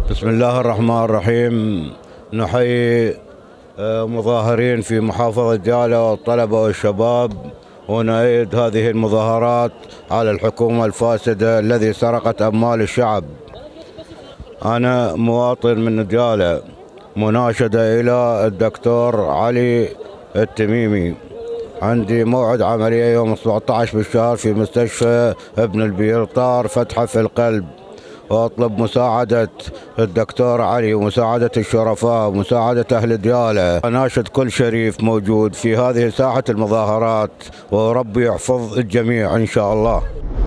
بسم الله الرحمن الرحيم. نحيي مظاهرين في محافظة ديالى والطلبة والشباب، ونؤيد هذه المظاهرات على الحكومة الفاسدة الذي سرقت أموال الشعب. أنا مواطن من ديالى، مناشدة إلى الدكتور علي التميمي. عندي موعد عملية يوم 17 بالشهر في مستشفى ابن البيرطار، فتحة في القلب، واطلب مساعدة الدكتور علي ومساعدة الشرفاء ومساعدة اهل ديالى. اناشد كل شريف موجود في هذه ساحة المظاهرات، وربي يحفظ الجميع ان شاء الله.